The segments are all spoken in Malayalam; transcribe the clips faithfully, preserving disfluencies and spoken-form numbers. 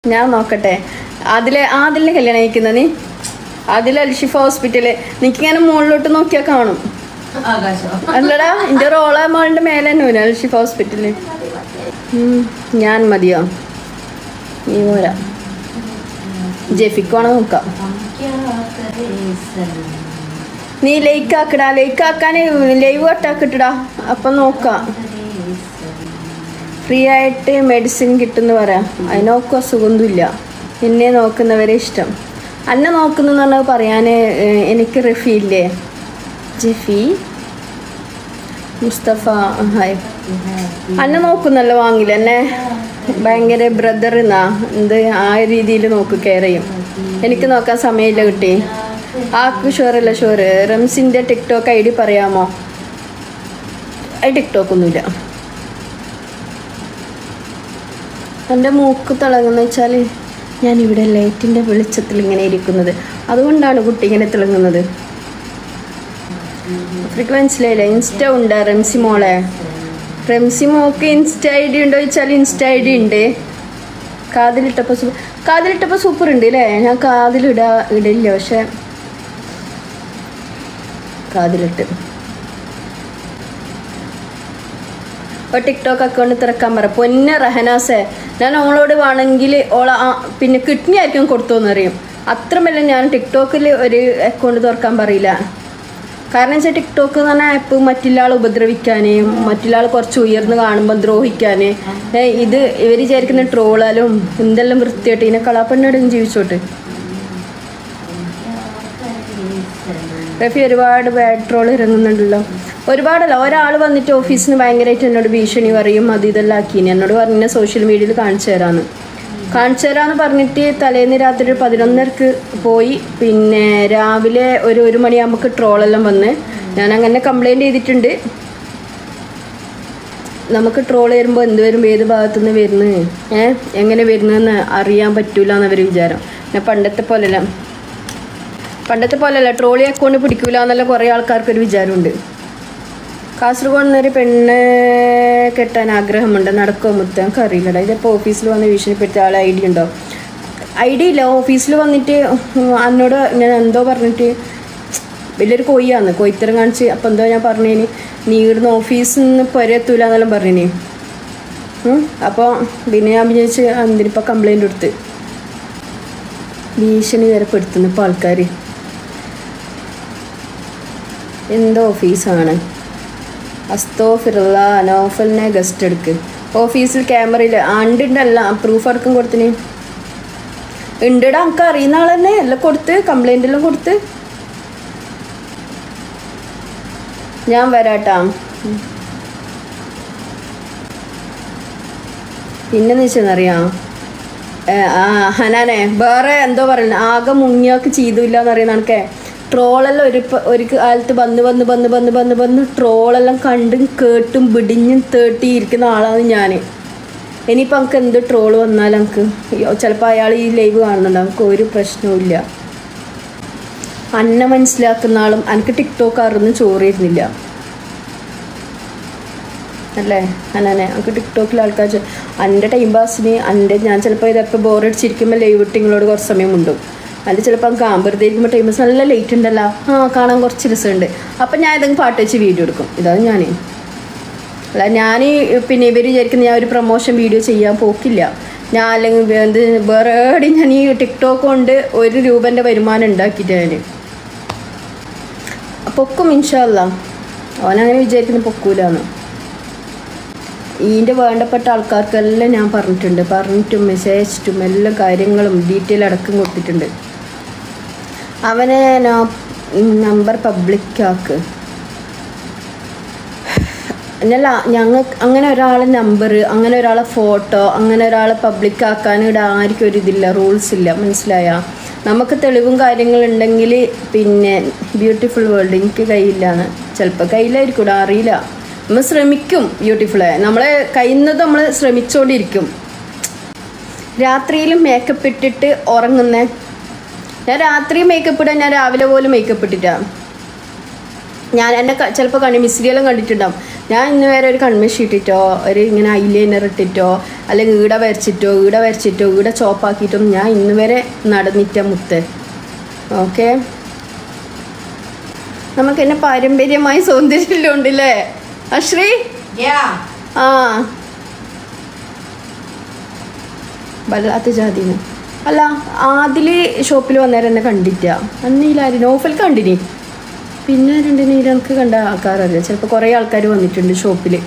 ഞാൻ നോക്കട്ടെ. അതിലെ ആദിലിനെ കല്യാണം കഴിക്കുന്ന നീ? അതിൽ അൽഷിഫ ഹോസ്പിറ്റല് നിനക്കിങ്ങനെ മുകളിലോട്ട് നോക്കിയാൽ കാണും. അല്ലടാ, എൻ്റെ റോള മോളുടെ മേലെ തന്നെ അൽഷിഫ ഹോസ്പിറ്റല്. ഞാൻ മതിയോ? നീ പോരാ. ജെഫിക്കോണ നോക്കാം. നീ ലൈക്ക് ആക്കടാ. ലൈക്ക് ആക്കാൻ ലൈവ് കട്ടാക്കിട്ടടാ. അപ്പം നോക്കാം. ഫ്രീ ആയിട്ട് മെഡിസിൻ കിട്ടുമെന്ന് പറയാം. അതിനൊക്കെ അസുഖമൊന്നുമില്ല. എന്നെ നോക്കുന്നവരെ ഇഷ്ടം. അന്നെ നോക്കുന്നെന്ന് പറഞ്ഞാൽ പറയാൻ എനിക്ക് റഫീല്ലേ? ജെഫി മുസ്തഫ ഹായ്. അന്നെ നോക്കുന്നല്ലോ വാങ്ങില്ല. എന്നെ ഭയങ്കര ബ്രദർ എന്നാ എന്ത് ആ രീതിയിൽ നോക്ക്, കെയർ ചെയ്യും. എനിക്ക് നോക്കാൻ സമയമില്ല കുട്ടി. ആക്ക് ഷുവറല്ല ഷുവറ്. റംസിൻ്റെ ടിക്ടോക്ക് ഐ ഡി പറയാമോ? അത് ടിക്ടോക്കൊന്നുമില്ല. എൻ്റെ മൂക്ക് തിളങ്ങുന്ന വെച്ചാൽ ഞാനിവിടെ ലൈറ്റിൻ്റെ വെളിച്ചത്തിൽ ഇങ്ങനെ ഇരിക്കുന്നത്, അതുകൊണ്ടാണ് കുട്ടി ഇങ്ങനെ തിളങ്ങുന്നത്. ഫ്രീക്വൻസിലല്ല. ഇൻസ്റ്റ ഉണ്ട് റംസി മോളെ. റംസി മോക്ക് ഇൻസ്റ്റ ഐ ഡി ഉണ്ടോ ചോദിച്ചാൽ ഇൻസ്റ്റ ഐ ഡി ഉണ്ട്. കാതിലിട്ടപ്പോൾ സൂപ്പർ കാതിലിട്ടപ്പോൾ സൂപ്പർ ഉണ്ട് അല്ലേ? ഞാൻ കാതിലിടാ ഇടില്ല, പക്ഷെ കാതിലിട്ട്. അപ്പോൾ ടിക്ടോക്ക് അക്കൗണ്ട് തുറക്കാൻ പറ. പൊന്നെ റഹനാസേ, ഞാൻ ഓളോട് വേണമെങ്കിൽ ഓള പിന്നെ കിഡ്നി ആയിരിക്കും കൊടുത്തോന്നറിയും. അത്രമല്ല ഞാൻ ടിക്ടോക്കിൽ ഒരു അക്കൗണ്ട് തുറക്കാൻ പറയില്ല. കാരണം വെച്ചാൽ ടിക്ടോക്ക് എന്ന് പറഞ്ഞാൽ ആപ്പ് മറ്റുള്ള ആൾ ഉപദ്രവിക്കാൻ, മറ്റുള്ള ആൾ കുറച്ച് ഉയർന്ന് കാണുമ്പോൾ ദ്രോഹിക്കാൻ, ഇത് ഇവർ വിചാരിക്കുന്ന ട്രോളാലും എന്തെല്ലാം വൃത്തിയായിട്ട് ഇതിനെ കളാപ്പണ്ണോടും ജീവിച്ചോട്ട്. റഫി ഒരുപാട് ബാഡ് ട്രോൾ ഇറങ്ങുന്നുണ്ടല്ലോ. ഒരുപാടല്ല, ഒരാൾ വന്നിട്ട് ഓഫീസിന് ഭയങ്കരമായിട്ട് എന്നോട് ഭീഷണി പറയും, അത് ഇതെല്ലാം ആക്കിനി. എന്നോട് പറഞ്ഞ സോഷ്യൽ മീഡിയയിൽ കാണിച്ചു തരാമെന്ന് കാണിച്ചു തരാമെന്ന് പറഞ്ഞിട്ട് തലേന്ന് രാത്രി ഒരു പതിനൊന്നരക്ക് പോയി. പിന്നെ രാവിലെ ഒരു ഒരു മണിയാകുമ്പോൾ ട്രോളെല്ലാം വന്ന് ഞാൻ അങ്ങനെ കംപ്ലൈൻറ്റ് ചെയ്തിട്ടുണ്ട്. നമുക്ക് ട്രോൾ വരുമ്പോൾ എന്ത് വരും, ഏത് ഭാഗത്തുനിന്ന് വരുന്നു, ഏഹ് എങ്ങനെ വരുന്നതെന്ന് അറിയാൻ പറ്റൂല എന്നവർ വിചാരം. പിന്നെ പണ്ടത്തെ പോലെയല്ല പണ്ടത്തെ പോലെയല്ല ട്രോളി അക്കൗണ്ട് പിടിക്കൂല എന്നുള്ള കുറേ ആൾക്കാർക്കൊരു വിചാരമുണ്ട്. കാസർഗോഡ് നിന്നൊരു പെണ്ണ് കെട്ടാൻ ആഗ്രഹമുണ്ട്, നടക്കുമോ മുത്ത? നമുക്ക് അറിയില്ലടാ. ഇതിപ്പോൾ ഓഫീസിൽ വന്ന് ഭീഷണിപ്പെടുത്തിയ ആളെ ഐ ഡി ഉണ്ടോ? ഐ ഡി ഇല്ല. ഓഫീസിൽ വന്നിട്ട് എന്നോട് ഞാൻ എന്തോ പറഞ്ഞിട്ട് വലിയൊരു കൊയ്യാന്ന് കൊയ്ത്തരം കാണിച്ച്. അപ്പം എന്തോ ഞാൻ പറഞ്ഞേന്, നീ ഇവിടുന്ന് ഓഫീസിൽ നിന്ന് പൊരയെത്തൂല എന്നെല്ലാം പറഞ്ഞേന്. അപ്പോൾ പിന്നെ ഞാൻ വിചാരിച്ച് എന്തിനിപ്പോൾ കംപ്ലൈൻറ്റ് കൊടുത്ത് ഭീഷണി വരെ പെടുത്തുന്നു ഇപ്പോൾ ആൾക്കാർ. എന്തോ ഓഫീസാണ്. അസ്തോഫിറുള്ള നോഫലിനെ ഗസ്റ്റ് എടുക്ക്. ഓഫീസിൽ ക്യാമറയിൽ ആണ്ടുണ്ടല്ല പ്രൂഫ് അടക്കം കൊടുത്തിന്. ഉണ്ടിടാ, നമുക്ക് അറിയുന്ന ആൾ തന്നെ എല്ലാം കൊടുത്ത് കംപ്ലൈൻ്റ് എല്ലാം കൊടുത്ത്. ഞാൻ വരാട്ടാ. പിന്നെന്ന് വെച്ചെന്നറിയാം ഹനാനെ വേറെ എന്തോ പറയുന്നത്, ആകെ മുങ്ങിയൊക്കെ ചെയ്തില്ല എന്നറിയുന്ന കണക്കെ ട്രോളെല്ലാം ഒരു ഒരു കാലത്ത് വന്ന് വന്ന് വന്ന് വന്ന് വന്ന് വന്ന് ട്രോളെല്ലാം കണ്ടും കേട്ടും പിടിഞ്ഞും തേട്ടിയിരിക്കുന്ന ആളാണ് ഞാൻ. ഇനിയിപ്പോൾ നമുക്ക് എന്ത് ട്രോള് വന്നാലും നമുക്ക് ചിലപ്പോൾ അയാൾ ഈ ലൈവ് കാണുന്നുണ്ട്, നമുക്ക് ഒരു പ്രശ്നവും ഇല്ല. അന്നെ മനസ്സിലാക്കുന്ന ആളും എനിക്ക് ടിക്ടോക്ക് അറിഞ്ഞ് ചോറിയിരുന്നില്ല അല്ലേ ഹനാനെ? നമുക്ക് ടിക്ടോക്കിൽ ആൾക്കാർ എൻ്റെ ടൈം പാസിന് എൻ്റെ ഞാൻ ചിലപ്പോൾ ഇതൊക്കെ ബോറടിച്ചിരിക്കുമ്പോൾ ലൈവ് ഇട്ടിങ്ങളോട് കുറച്ച് സമയം ഉണ്ടും. അത് ചിലപ്പോൾ നമുക്ക് ആമ്പറുതെ ഇരിക്കുമ്പോൾ ടൈം പാസ് നല്ല ലേറ്റ് ഉണ്ടല്ലോ, ആ കാണാൻ കുറച്ച് രസമുണ്ട്. അപ്പം ഞാൻ ഇതെങ്കിലും പാട്ട് വെച്ച് വീഡിയോ എടുക്കും. ഇതാണ് ഞാൻ. അല്ല ഞാൻ പിന്നെ ഇവർ വിചാരിക്കുന്ന ഞാൻ ഒരു പ്രൊമോഷൻ വീഡിയോ ചെയ്യാൻ പോക്കില്ല. ഞാൻ അല്ലെങ്കിൽ എന്ത് വേറെ എവിടെയും ഞാൻ ഈ ടിക്ടോക്ക് കൊണ്ട് ഒരു രൂപൻ്റെ വരുമാനം ഉണ്ടാക്കിയിട്ട് ഞാൻ പൊക്കും ഇൻഷാ അല്ലാ. അവനങ്ങനെ വിചാരിക്കുന്ന പൊക്കൂലാന്ന്. ഇതിൻ്റെ വേണ്ടപ്പെട്ട ആൾക്കാർക്കെല്ലാം ഞാൻ പറഞ്ഞിട്ടുണ്ട്, പറഞ്ഞിട്ടും മെസ്സേജിട്ടും എല്ലാ കാര്യങ്ങളും ഡീറ്റെയിൽ അടക്കം കൊടുത്തിട്ടുണ്ട്. അവനെ നമ്പർ പബ്ലിക്കാക്ക് എന്നല്ല, ഞങ്ങൾ അങ്ങനെ ഒരാളെ നമ്പർ, അങ്ങനെ ഒരാളെ ഫോട്ടോ, അങ്ങനെ ഒരാളെ പബ്ലിക്കാക്കാൻ ഇവിടെ ആർക്കും ഒരു ഇതില്ല, റൂൾസ് ഇല്ല. മനസ്സിലായ? നമുക്ക് തെളിവും കാര്യങ്ങളുണ്ടെങ്കിൽ പിന്നെ ബ്യൂട്ടിഫുൾ വേൾഡ് എനിക്ക് കയ്യില്ലാന്ന്. ചിലപ്പോൾ കയ്യിലായിരിക്കും, അറിയില്ല. നമ്മൾ ശ്രമിക്കും ബ്യൂട്ടിഫുള്ള്, നമ്മളെ കഴിയുന്നത് നമ്മൾ ശ്രമിച്ചുകൊണ്ടിരിക്കും. രാത്രിയിലും മേക്കപ്പ് ഇട്ടിട്ട് ഉറങ്ങുന്നേ. ഞാൻ രാത്രി മേക്കപ്പ് ഇടാൻ ഞാൻ രാവിലെ പോലും മേക്കപ്പ് ഇട്ടിട്ടാണ്. ഞാൻ എൻ്റെ ചിലപ്പോൾ കണ്ണി മിസ്രിയെല്ലാം കണ്ടിട്ടുണ്ടാവും. ഞാൻ ഇന്ന് വരെ ഒരു കൺമഷി ഇട്ടിട്ടോ ഒരു ഇങ്ങനെ ഐലൈനർ ഇട്ടിട്ടോ അല്ലെങ്കിൽ ഈട വരച്ചിട്ടോ ഈട വരച്ചിട്ടോ ഈട ചോപ്പാക്കിയിട്ടൊന്നും ഞാൻ ഇന്ന് വരെ നടന്നിട്ട മുത്ത്. ഓക്കെ, നമുക്ക് എന്നെ പാരമ്പര്യമായി സൗന്ദര്യമെല്ലാം ഉണ്ടല്ലേ അശ്രീ? ആ വല്ലാത്ത ജാതിന് അല്ല. ആദില് ഷോപ്പിൽ വന്നേരം എന്നെ കണ്ടിട്ട അന്നീലാരും നോഫൽ കണ്ടിനി. പിന്നെ രണ്ടിന് നമുക്ക് കണ്ട ആൾക്കാരറിയാം. ചിലപ്പോൾ കുറേ ആൾക്കാർ വന്നിട്ടുണ്ട് ഷോപ്പിൽ.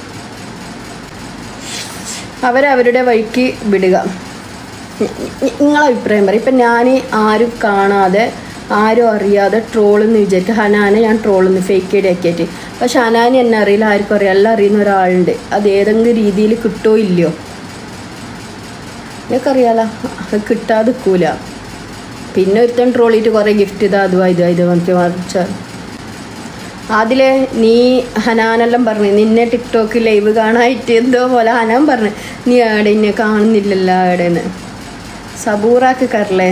അവരവരുടെ വഴിക്ക് വിടുക. നിങ്ങളെ അഭിപ്രായം പറയും. ഇപ്പം ഞാൻ ആരും കാണാതെ ആരും അറിയാതെ ട്രോളെന്ന് വിചാരിക്കുക. ഹനാനെ ഞാൻ ട്രോളെന്ന് ഫേക്ക് ഐഡി ആക്കിയിട്ട്. പക്ഷെ ഹനാനി എന്നെ അറിയില്ല, ആർക്കും അറിയാം. എല്ലാം അറിയുന്ന ഒരാളുണ്ട്. അത് ഏതെങ്കിലും രീതിയിൽ കിട്ടുമോ ഇല്ലയോ എനിക്കറിയാലോ. അത് കിട്ടാതെ നിൽക്കൂല. പിന്നെ ഒരുത്തൻ ട്രോളിയിട്ട് കുറേ ഗിഫ്റ്റ് ഇതാ അതുവാ ഇതാ ഇത് എനിക്ക് മറിച്ചാൽ അതിലെ നീ ഹനാനെല്ലാം പറഞ്ഞു നിന്നെ ടിക്ടോക്ക് ലൈവ് കാണാനായിട്ട് എന്തോ പോലെ ഹനാൻ പറഞ്ഞു നീ അവിടെ ഇന്നെ കാണുന്നില്ലല്ലോ അവിടെന്ന്. സബൂറാക്ക് കറലേ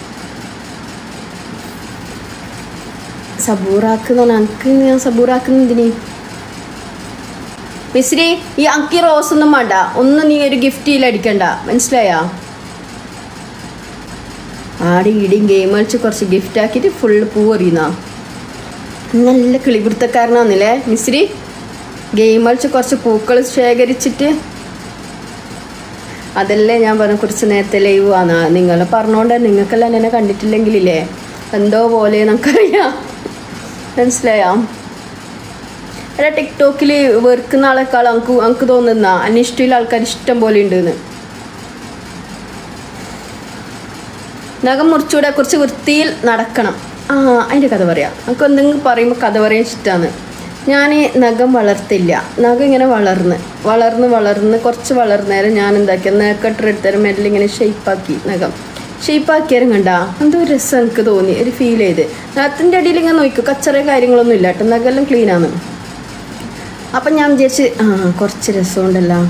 സബൂറാക്ക് എനിക്ക് ഞാൻ സബൂറാക്കുന്ന എന്തിനി മിസ്രി ഈ അക്കി റോസ് ഒന്നും വേണ്ട. ഒന്നും നീ ഒരു ഗിഫ്റ്റിൽ അടിക്കണ്ട, മനസ്സിലായാ? ആടി ഇടിയും ഗെയിം കളിച്ച് കുറച്ച് ഗിഫ്റ്റ് ആക്കിയിട്ട് ഫുള്ള് പൂ എറിയുന്ന നല്ല കിളിപിടുത്തക്കാരനാന്നില്ലേ മിസ്രി. ഗെയിം കളിച്ച് കുറച്ച് പൂക്കൾ ശേഖരിച്ചിട്ട് അതല്ലേ ഞാൻ പറഞ്ഞ കുറച്ച് നേരത്തെ ലൈവ് ആണ്. നിങ്ങൾ പറഞ്ഞോണ്ട് നിങ്ങൾക്കെല്ലാം എന്നെ കണ്ടിട്ടില്ലെങ്കിലില്ലേ എന്തോ പോലെ നമുക്കറിയാം, മനസ്സിലായാ? അല്ല ടിക്ടോക്കിൽ വെറുക്കുന്ന ആളെക്കാൾ നമുക്ക് നമുക്ക് തോന്നുന്ന അനിഷ്ടമുള്ള ആൾക്കാർ ഇഷ്ടം പോലെ ഉണ്ടെന്ന്. നഖം മുറിച്ചൂടെ കുറച്ച് വൃത്തിയിൽ നടക്കണം. ആ അതിൻ്റെ കഥ പറയാം. നമുക്ക് എന്തെങ്കിലും പറയുമ്പോൾ കഥ പറയാൻ ഇഷ്ടമാണ്. ഞാൻ നഖം വളർത്തില്ല. നഖം ഇങ്ങനെ വളർന്ന് വളർന്ന് വളർന്ന് കുറച്ച് വളർന്നേരം ഞാൻ എന്താക്കിയ നഖട്ടെടുത്തരം മെല്ലെ ഇങ്ങനെ ഷെയ്പ്പാക്കി. നഖം ഷെയ്പ്പാക്കിയാലും കണ്ടാ എന്തോ രസം എനിക്ക് തോന്നി, ഒരു ഫീൽ ചെയ്ത്. നഖത്തിൻ്റെ അടിയിൽ ഇങ്ങനെ നോക്കും, കച്ചറ കാര്യങ്ങളൊന്നും ഇല്ല കേട്ടോ, നഖമെല്ലാം ക്ലീനാണ്. അപ്പം ഞാൻ വിചാരിച്ച് ആ കുറച്ച് രസമുണ്ടല്ലോ.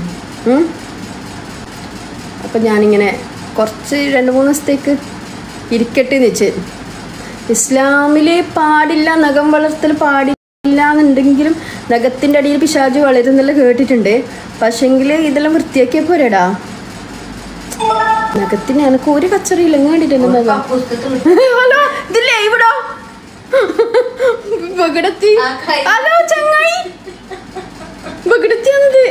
അപ്പം ഞാനിങ്ങനെ കുറച്ച് രണ്ട് മൂന്ന് ദിവസത്തേക്ക് ഇരിക്കട്ടെ എന്ന് വെച്ച്. ഇസ്ലാമിൽ പാടില്ല, നഖം വളർത്തൽ പാടില്ല എന്നുണ്ടെങ്കിലും നഖത്തിൻ്റെ അടിയിൽ പിശാച് വളരുന്നെല്ലാം കേട്ടിട്ടുണ്ട്. പക്ഷെങ്കിൽ ഇതെല്ലാം വൃത്തിയാക്കിയ പോരെടാ. നഖത്തിന് എനക്ക് ഒരു കച്ചറിയില്ല കണ്ടിട്ടുണ്ട്. നഖം ഹലോ ഇതില്ലേ ഇവിടോ ബഗടത്തി. ഹലോ ചങ്ങായി ബഗടത്തിയാണത്.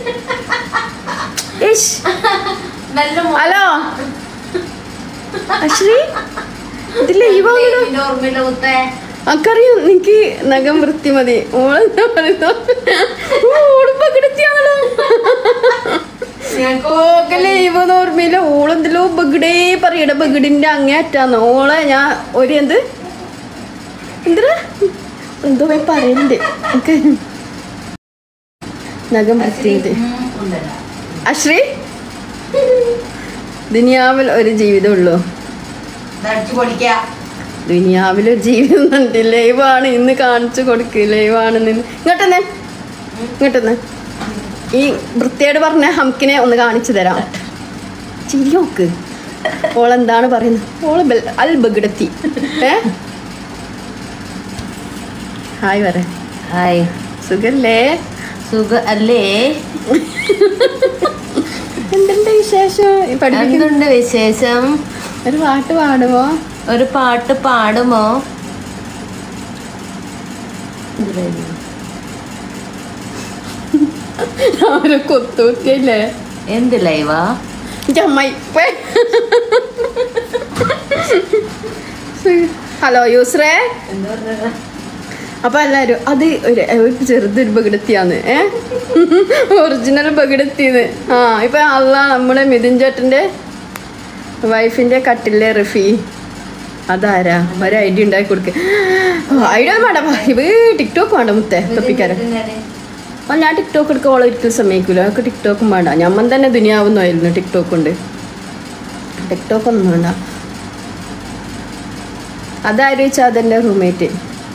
ഹലോ അശ്രീ ഇതില്ലേ ഈ അക്കറിയും നിനക്ക് നഖം വൃത്തി മതി. ഓളെന്താ പറയുന്ന ഓള് ബഗടത്തിയാണല്ലോ. ലൈവ് ഓർമ്മയില്ല. ഓളെന്തല്ലോ ബഗഡേ പറയട ബഗഡിന്റെ അങ്ങേറ്റാന്ന്. ഓളെ ഞാൻ ഒരു എന്ത് എന്താ എന്തോ പോയി പറയുന്നുണ്ട്. നഖം വൃത്തിയുണ്ട്. അശ്രീ ദുനിയാവിൽ ഒരു ജീവിതമുള്ളൂ. ദുനിയാവിലൊരു ജീവിതം ഉണ്ട്. ലൈവാണ് ഇന്ന് കാണിച്ചു കൊടുക്കുക. ലൈവാണ് ഇങ്ങോട്ടെന്നെ ഇങ്ങോട്ടെന്ന് ഈ വൃത്തിയോട് പറഞ്ഞ ഹംക്കിനെ ഒന്ന് കാണിച്ചു തരാം. ചിരി നോക്ക്. ഓളെന്താണ് പറയുന്നത്? ഓള് അൽ ബഗടത്തി. ഏ ഹായ് പറ. ഹായ്. സുഖല്ലേ? സുഖ അല്ലേ? എന്തുണ്ട് വിശേഷം? എന്തുണ്ട് വിശേഷം? ഒരു പാട്ട് പാടുമോ? ഒരു പാട്ട് പാടുമോ? അവരെ കൊത്തൂത്തിയല്ലേ? എന്ത് ലൈവാ? അമ്മായി ഹലോ യൂസ്രേ. അപ്പൊ എല്ലാരും അത് ഒരു ചെറുതൊരു ബഗടത്തിയാന്ന്. ഏ ഒറിജിനൽ ബഗടത്തിന്ന്. ആ ഇപ്പൊ അല്ല നമ്മുടെ മിഥുൻ ചേട്ടന്റെ വൈഫിന്റെ കട്ടിലെ റഫി. അതാരാ? ഒരു ഐഡിയ ഉണ്ടാക്കി കൊടുക്ക. ഐഡിയ വേണ്ട, ഇത് ടിക്ടോക്ക് വേണ്ട മുത്തേ തൊപ്പിക്കാരൻ. അപ്പം ഞാൻ ടിക്ടോക്ക് എടുക്കുക ഓളെ ഒരിക്കലും സമ്മതിക്കില്ല. അവർക്ക് ടിക്ടോക്കും വേണ്ട. ഞമ്മൻ തന്നെ ദുനിയാവുന്നായിരുന്നു ടിക്ടോക്ക് കൊണ്ട്. ടിക്ടോക്കൊന്നും വേണ്ട. അതാരും വെച്ചാൽ അതെൻ്റെ റൂംമേറ്റ്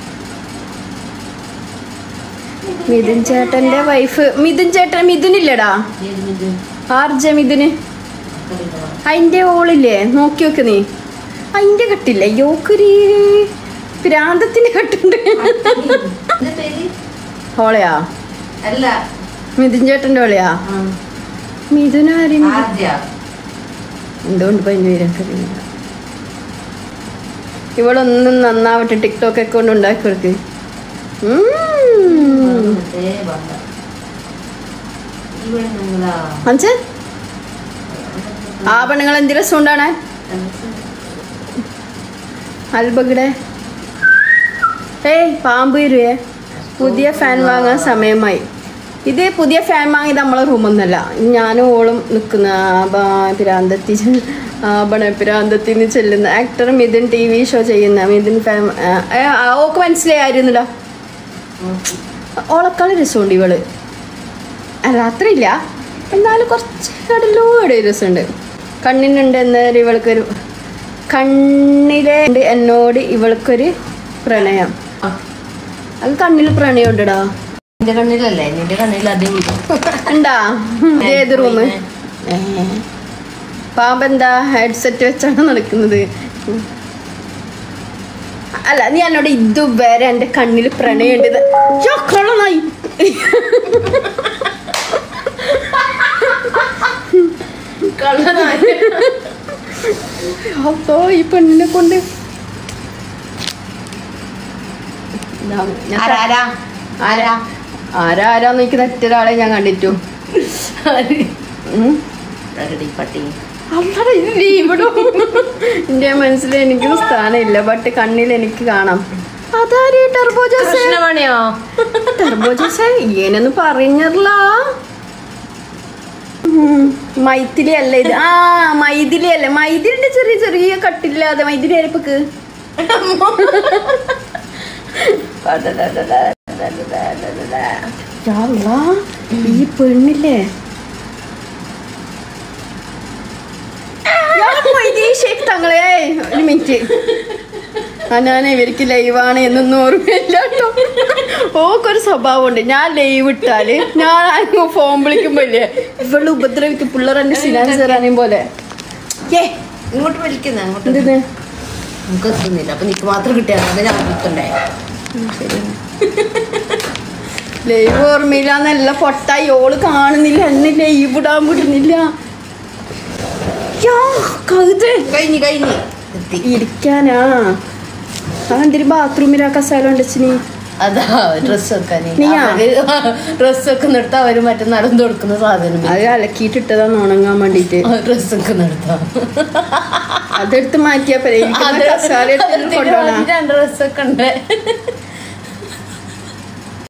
മിഥുൻ ചേട്ടൻ്റെ വൈഫ്. മിഥുൻ ചേട്ടൻ മിഥുനില്ലടാ, ആർജ മിഥുന്. അതിൻ്റെ ഓളില്ലേ നോക്കി നോക്ക് നീ. അതിൻ്റെ കട്ടില്ലേ യോക്കൊരു പ്രാന്തത്തിൻ്റെ കട്ടുണ്ട്. ഓളയാ അല്ല മിഥുൻ ചേട്ടൻ്റെ വിളിയാ മിഥുനാരും ആദ്യ എന്തുകൊണ്ട് പതിനു പേരൊക്കെ ഇവളൊന്നും നന്നാവട്ടെ ടിക്ടോക്ക് അക്കൗണ്ട് ഉണ്ടാക്കി കൊടുക്ക്. മനസ്സ് ആ പെണ്ണുങ്ങൾ എന്ത് രസം കൊണ്ടാണ് അൽബഗിടെ. ഏയ് പാമ്പ് വരുവേ. പുതിയ ഫാൻ വാങ്ങാൻ സമയമായി. ഇത് പുതിയ ഫാൻ വാങ്ങിയത് നമ്മളെ റൂമൊന്നല്ല. ഞാനും ഓളും നിൽക്കുന്ന പിരാന്തത്തി ബണ പിരാന്തത്തിന്ന് ചെല്ലുന്ന actor Mithun T V show ചെയ്യുന്ന മിഥുൻ ഫാൻ. ഓക്ക് മനസ്സിലായിരുന്നില്ല. ഓളക്കാള് രസമുണ്ട് ഇവള്. അല്ല അത്രയില്ല, എന്നാലും കുറച്ച് കടലോടെ രസമുണ്ട്. കണ്ണിനുണ്ട് എന്നൊരു ഇവൾക്കൊരു കണ്ണിലെ എന്നോട് ഇവൾക്കൊരു പ്രണയം. അത് കണ്ണിൽ പ്രണയം ഉണ്ടടാ. നിന്റെ കണ്ണിലല്ലേ? നിന്റെ കണ്ണിൽ അധികം ഉണ്ടാ? ഏത് റൂമ്? പാമ്പെന്താ ഹെഡ്സെറ്റ് വെച്ചാണ് നടക്കുന്നത്? അല്ല നീ എന്നോട് ഇതുവരെ എൻ്റെ കണ്ണിൽ പ്രണയം ഉണ്ട് കൊള്ളനായി അപ്പോ ഈ പെണ്ണിനെ കൊണ്ട് ആരാരാന്ന് എനിക്ക് മറ്റൊരാളെ ഞാൻ കണ്ടിട്ടു. എന്റെ മനസ്സിൽ എനിക്ക് സ്ഥാനമില്ല, ബട്ട് കണ്ണിൽ എനിക്ക് കാണാം. അതാരീ ടെർബോജോസ്? ടെർബോജോസ് ഇങ്ങനൊന്നും പറഞ്ഞില്ല. മൈഥിലി അല്ല ഇത്. ആ മൈഥിലി അല്ലേ? മൈഥിലിന്റെ ചെറിയ ചെറിയ കട്ടില്ലാതെ മൈഥിലി അരപ്പക്ക്. ഈ പെണ്ണില്ലേ തങ്ങളെ ഒരു മിനിറ്റ്. ആ ഞാൻ ഇവർക്ക് ലൈവാണ് എന്നൊന്നും ഓർമ്മയില്ല കേട്ടോ. ഓക്കൊരു സ്വഭാവമുണ്ട്. ഞാൻ ലൈവ് ഇട്ടാല് ഞാൻ ഫോൺ വിളിക്കുമ്പോ ഇല്ലേ ഇവള് ഉപദ്രവിക്കും. പിള്ളേർ എന്റെ സിനാൻ സെറാനെയും പോലെ ഏ ഇങ്ങോട്ട് വിളിക്കുന്ന അങ്ങോട്ട് എന്ത് നമുക്ക് എത്തുന്നില്ല. അപ്പൊ നിക്ക് മാത്രം കിട്ടിയാൽ ഞാൻ കിട്ടണ്ടേ? ലൈവ് ഓർമ്മയില്ലാന്നല്ല പൊട്ടായി. ഓള് കാണുന്നില്ല, എന്നെ ലൈവ് ഇടാൻ വിടുന്നില്ല. കഴിഞ്ഞു കഴിഞ്ഞു ഇരിക്കാനാ അതെന്തൊരു ബാത്റൂമിലാ കസാല ഉണ്ടച്ചിനി. അതാ ഡ്രസ് വെക്കാന്. ഡ്രസ് വെക്കുന്നിടത്ത് അവര് മറ്റേ നടന്നു കൊടുക്കുന്ന സാധനം അത് അലക്കിയിട്ടിട്ടതാന്ന് ഉണങ്ങാൻ വേണ്ടിട്ട്. ഡ്രസ് വെക്കുന്നിടത്താ അതെടുത്ത് മാറ്റിയാ ഡ്രസ് ഒക്കെ ഉണ്ട്.